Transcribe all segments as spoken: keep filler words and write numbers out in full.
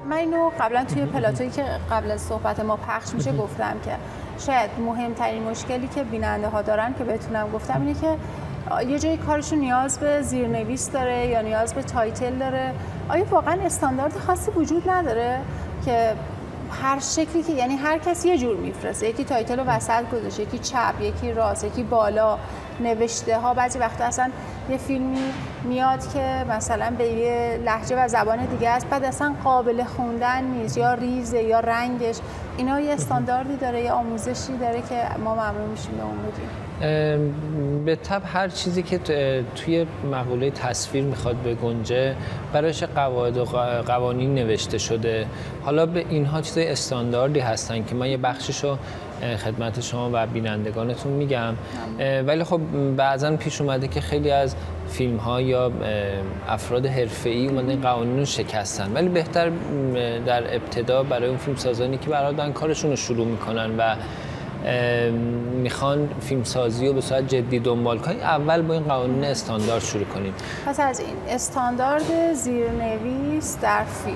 من اینو قبلا توی پلاتویی که قبل از صحبت ما پخش میشه گفتم که شاید مهمترین مشکلی که بیننده ها دارن که بتونم گفتم اینه که یه جایی کارشون نیاز به زیرنویس داره یا نیاز به تایتل داره. آیا واقعا استاندارد خاصی وجود نداره که هر شکلی که یعنی هر کسی یه جور میفرسته، یکی تایتل رو وسط گذاشته، یکی چپ، یکی راست، یکی بالا، نوشته ها بعضی وقتا اصلا یه فیلمی میاد که مثلا به یه لهجه و زبان دیگه است بعد اصلا قابل خوندن نیست یا ریزه یا رنگش. اینا یه استانداردی داره یا آموزشی داره که ما ممنون میشیم به اون بدیم؟ به طب هر چیزی که توی مقوله تصویر میخواد بگنجه برایش قواعد و قوانین نوشته شده. حالا به اینها چیزای استانداردی هستن که من یه بخششو خدمت شما و بینندگانتون میگم، ولی خب بعضا پیش اومده که خیلی از فیلم ها یا افراد حرفه‌ای اومدن قوانین رو شکستن، ولی بهتر در ابتدا برای اون فیلم سازانی که برای دارن کارشون رو شروع میکنن و میخوان فیلم سازی رو به صورت جدی دنبال کنید، اول با این قوانین استاندارد شروع کنید. پس از این استاندارد زیرنویس در فیلم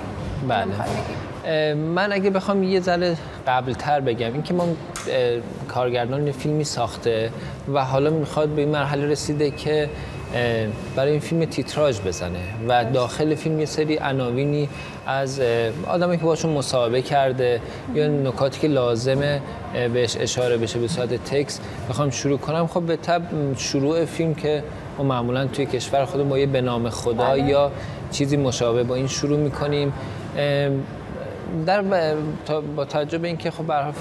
بله. من اگه بخوام یه ذره قبلتر بگم، این که ما کارگردان فیلمی ساخته و حالا میخواد به این مرحله رسیده که برای این فیلم تیتراژ بزنه و داخل فیلم یه سری عناوینی از آدمی که باشون مصاحبه کرده یا نکاتی که لازمه بهش اشاره بشه به صورت تکست بخوام شروع کنم، خب به طب شروع فیلم که ما معمولا توی کشور خودمون با یه به نام خدا یا چیزی مشابه با این شروع میکنیم. در با توجه به اینکه خب برای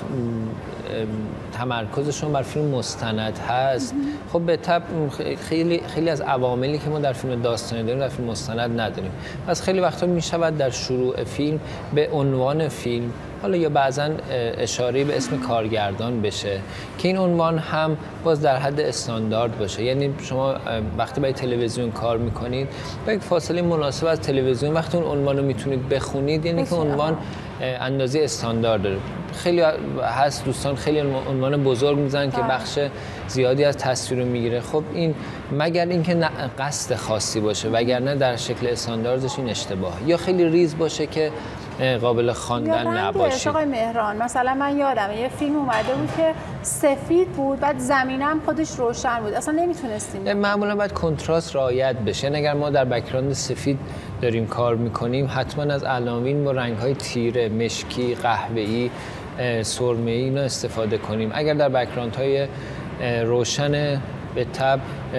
تمرکزشون بر فیلم مستند هست، خب به طب خیلی خیلی از عواملی که ما در فیلم داستانی داریم در فیلم مستند نداریم. پس خیلی وقتا میشود در شروع فیلم به عنوان فیلم حالا یا بعضا اشاره به اسم کارگردان بشه که این عنوان هم باز در حد استاندارد باشه. یعنی شما وقتی برای تلویزیون کار میکنید با یک فاصله مناسب از تلویزیون وقتی اون عنوان رو میتونید بخونید، یعنی که عنوان اندازه استاندارد داره. خیلی هست دوستان خیلی عنوان بزرگ میزنن که بخش زیادی از تصویر رو میگیره. خب این مگر اینکه قصد خاصی باشه، وگرنه در شکل استانداردش این اشتباه، یا خیلی ریز باشه که قابل خواندن نباشه. آقای مهران مثلا من یادمه یه فیلم اومده بود که سفید بود بعد زمینم خودش روشن بود، اصلا نمیتونستیم. معمولا باید کنتراست رعایت بشه. یعنی اگر ما در بک‌گراند سفید داریم کار میکنیم حتما از عناوین با رنگ‌های تیره، مشکی، قهوه‌ای، سرمه‌ای اینا استفاده کنیم. اگر در بک‌گراندهای روشن به طب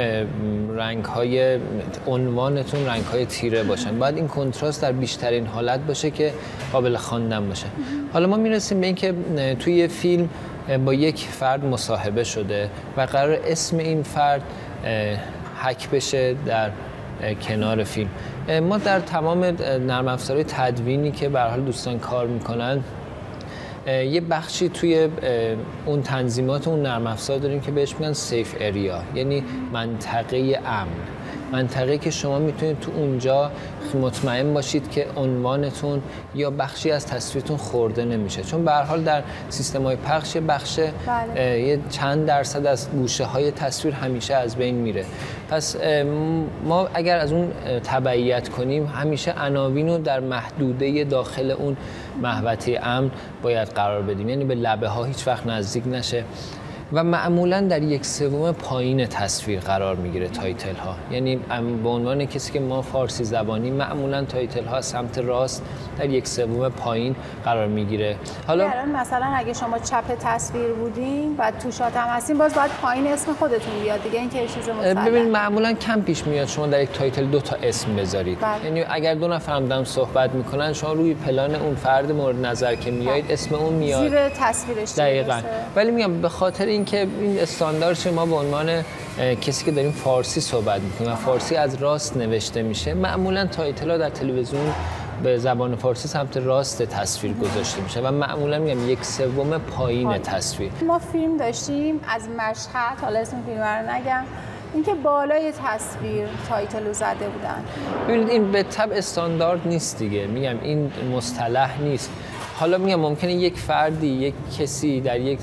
رنگ‌های عنوانتون رنگ‌های تیره باشن، باید این کنتراست در بیشترین حالت باشه که قابل خواندن باشه. حالا ما میرسیم به این که توی یه فیلم با یک فرد مصاحبه شده و قرار اسم این فرد حک بشه در کنار فیلم. ما در تمام نرم افزارهای تدوینی که به هر حال دوستان کار میکنن یه بخشی توی اون تنظیمات اون نرم افزار داریم که بهش میگن سیف اریا، یعنی منطقه امن، منطقه‌ای که شما میتونید تو اونجا مطمئن باشید که عنوانتون یا بخشی از تصویرتون خورده نمیشه، چون به هر حال در سیستم‌های پخش بخش بله. یه چند درصد از گوشه‌های تصویر همیشه از بین میره. پس ما اگر از اون تبعیت کنیم همیشه عناوین رو در محدوده داخل اون محوطه امن باید قرار بدیم، یعنی به لبه ها هیچ وقت نزدیک نشه و معمولا در یک سوم پایین تصویر قرار میگیره تایتل ها. یعنی به عنوان کسی که ما فارسی زبانی معمولا تایتل ها سمت راست در یک سوم پایین قرار میگیره. حالا مثلا اگه شما چپ تصویر بودین و تو شات هم هستین باز باید پایین اسم خودتون بیاد دیگه، این که چیز مسلمه. ببین معمولا کم پیش میاد شما در یک تایتل دو تا اسم بذارید. بله. یعنی اگر دو نفر هم دارن صحبت میکنن شما روی پلان اون فرد مورد نظر که میایید اسم اون میاد زیر تصویرش. دقیقاً. ولی میگم به خاطر اینکه این استاندارد ما به عنوان کسی که داریم فارسی صحبت میکنیم و فارسی از راست نوشته میشه، معمولا تایتل‌ها در تلویزیون به زبان فارسی سمت راست تصویر گذاشته میشه و معمولا میگم یک سوم پایین آه. تصویر. ما فیلم داشتیم از مشهد، حالا اسم فیلم رو نگم، اینکه بالای تصویر تایتل رو زده بودن. ببینید این به طب استاندارد نیست دیگه، میگم این مصطلح نیست. حالا میگم ممکنه یک فردی، یک کسی در یک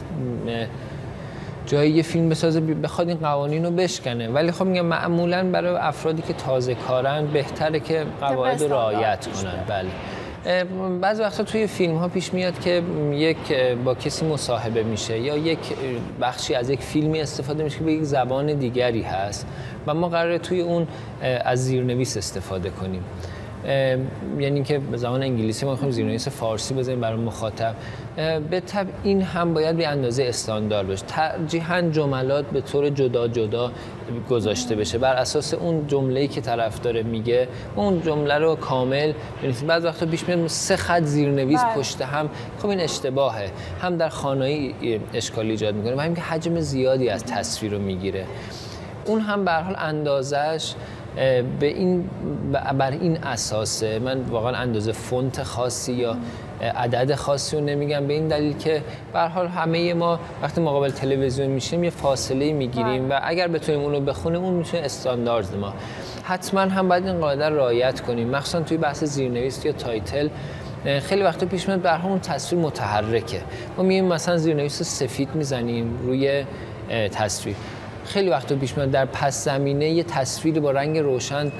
جایی یه فیلم بسازه بخواد این قوانین رو بشکنه، ولی خب میگم معمولا برای افرادی که تازه کارن بهتره که قواعد رو رعایت کنن. بله. بعضی وقتا توی فیلم ها پیش میاد که یک با کسی مصاحبه میشه یا یک بخشی از یک فیلمی استفاده میشه که به یک زبان دیگری هست و ما قراره توی اون از زیرنویس استفاده کنیم. یعنی که به زبان انگلیسی ما می‌خوایم زیرنویس فارسی بزنیم برای مخاطب. به طبع این هم باید به اندازه استاندارد باشه. ترجیحاً جملات به طور جدا جدا گذاشته بشه بر اساس اون جمله‌ای که طرف داره میگه اون جمله رو کامل. یعنی بعضی وقتا پیش میاد سه خط زیرنویس پشت هم، خب این اشتباهه، هم در خوانایی اشکال ایجاد میکنه و همین که حجم زیادی از تصویر رو میگیره. اون هم به هر حال اندازش به این بر این اساسه. من واقعا اندازه فونت خاصی یا عدد خاصی رو نمیگم به این دلیل که به هر حال همه ما وقتی مقابل تلویزیون میشیم یه فاصله میگیریم و اگر بتونیم اون رو بخونیم اون میشه استاندارد ما. حتما هم باید این قاعده رو رعایت کنیم، مخصوصا توی بحث زیرنویس یا تایتل. خیلی وقتا پیش میاد به هر حال اون تصویر متحرکه، ما میایم مثلا زیرنویس سفید میزنیم روی تصویر، خیلی وقتا پیش میاد در پس زمینه یه تصویری با رنگ روشن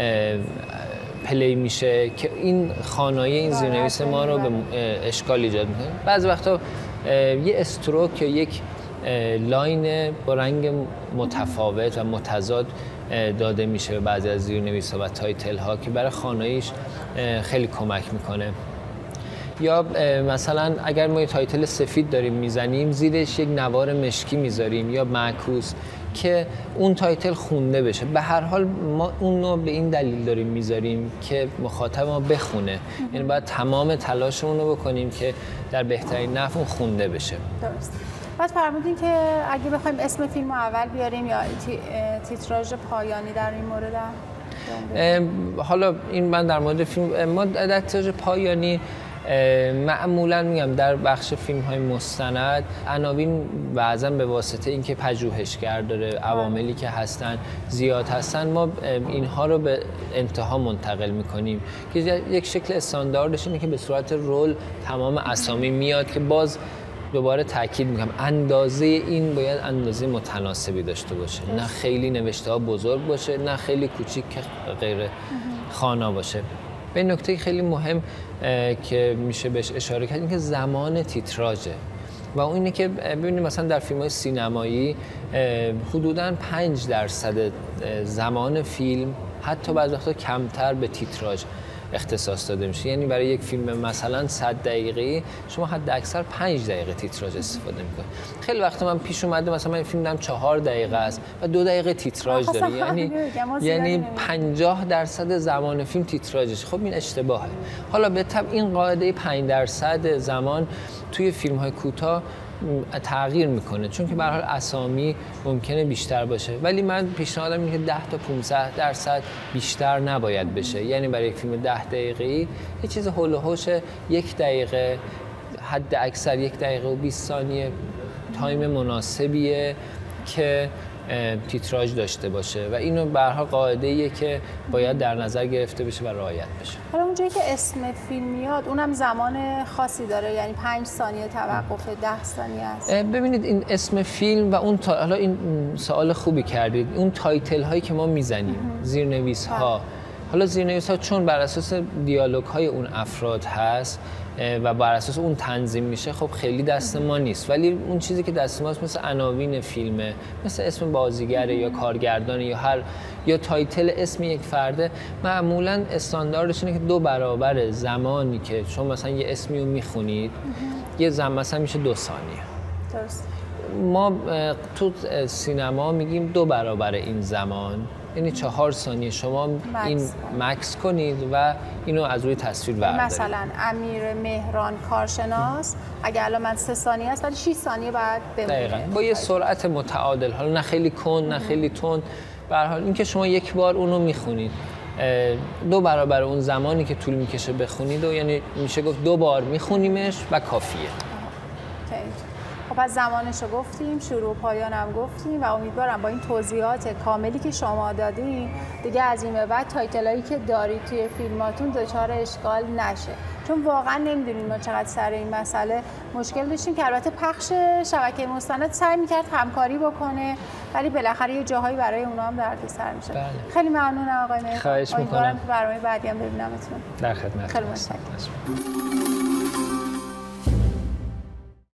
پلی میشه که این خوانایی این زیرنویس ما رو به اشکال ایجاد میکنه. بعضی وقتا یه استروک یا یک لاین با رنگ متفاوت و متضاد داده میشه به بعضی از زیرنویس‌ها و تایتل ها که برای خواناییش خیلی کمک میکنه. یا مثلا اگر ما یه تایتل سفید داریم میزنیم زیرش یک نوار مشکی میذاریم یا معکوس که اون تایتل خونده بشه. به هر حال ما اون رو به این دلیل داریم میذاریم که مخاطب ما بخونه، یعنی باید تمام تلاشمون رو بکنیم که در بهترین نحو اون خونده بشه. درست. بعد فرمودین که اگه بخوایم اسم فیلم رو اول بیاریم یا تیتراژ پایانی در این مورد هم؟ حالا این من در مورد فیلم ما در تیتراژ پایانی معمولا میگم در بخش فیلم های مستند عناوین بعضا به واسطه اینکه پژوهشگر داره، عواملی که هستن زیاد هستن، ما اینها رو به انتها منتقل میکنیم که یک شکل استانداردش اینه که به صورت رول تمام اسامی میاد که باز دوباره تاکید میکنم اندازه این باید اندازه متناسبی داشته باشه، نه خیلی نوشته ها بزرگ باشه نه خیلی کوچیک که غیر خوانا باشه. به نکته خیلی مهم که میشه بهش اشاره کرد این که زمان تیتراژه و اون اینه که ببینید مثلا در فیلم‌های سینمایی حدوداً پنج درصد زمان فیلم حتی بعضی وقتا کمتر به تیتراژ اختصاص داده میشه. یعنی برای یک فیلم مثلا صد دقیقه‌ای شما حد اکثر پنج دقیقه تیتراژ استفاده میکنید. خیلی وقت من پیش اومده مثلا من فیلم دارم چهار دقیقه است و دو دقیقه تیتراژ داره، یعنی یعنی پنجاه درصد زمان فیلم تیتراژشه. خب این اشتباهه. حالا به طبع این قاعده پنج درصد زمان توی فیلم‌های کوتاه تغییر میکنه چون که به هر حال اسامی ممکنه بیشتر باشه، ولی من پیشنهادم اینه که ده تا پانزده درصد بیشتر نباید بشه. یعنی برای یک فیلم ده دقیقه‌ای یه چیز هول و هوش یک دقیقه حد اکثر یک دقیقه و بیست ثانیه تایم مناسبیه که تیتراژ داشته باشه و اینو به هر حال قاعده‌ایه که باید در نظر گرفته بشه و رعایت بشه. حالا اونجایی که اسم فیلم میاد اونم زمان خاصی داره، یعنی پنج ثانیه توقف، ده ثانیه است. ببینید این اسم فیلم و اون تا... حالا این سوال خوبی کردید، اون تایتل هایی که ما میزنیم، زیرنویس ها، حالا زیرنویس ها چون بر اساس دیالوگ های اون افراد هست و بر اساس اون تنظیم میشه، خب خیلی دست ما نیست، ولی اون چیزی که دست ماست مثل عناوین فیلمه، مثل اسم بازیگره یا کارگردانه یا هر یا تایتل اسم یک فرده، معمولا استانداردش اینه که دو برابر زمانی که شما مثلا یه اسمی رو میخونید یه زمان مثلا میشه دو ثانیه. درست. ما تو سینما میگیم دو برابر این زمان، یعنی چهار ثانیه شما مکس این مکس کنید و اینو از روی تصویر بردارید. مثلا امیر مهران کارشناس اگه الان من سه ثانیه است ولی شش ثانیه بعد بمونه. دقیقاً با یه سرعت متعادل، حالا نه خیلی کند نه خیلی تند، به هر حال اینکه شما یک بار اونو میخونید دو برابر اون زمانی که طول میکشه بخونید و یعنی میشه گفت دو بار میخونیمش و کافیه. خب از زمانش رو گفتیم، شروع و پایان هم گفتیم و امیدوارم با این توضیحات کاملی که شما دادین دیگه از این به بعد تایتلایی که دارید توی فیلماتون دچار اشکال نشه، چون واقعا نمیدونیم ما چقدر سر این مسئله مشکل داشتیم که البته پخش شبکه مستند سعی میکرد همکاری بکنه ولی بالاخره یه جاهایی برای اونا هم دردسر میشه. بله. خیلی ممنونم آقای مهران. خواهش میکنم. امیدوارم که برنامه بعدی هم ببینمتون. در خدمت. خیلی متشکرم.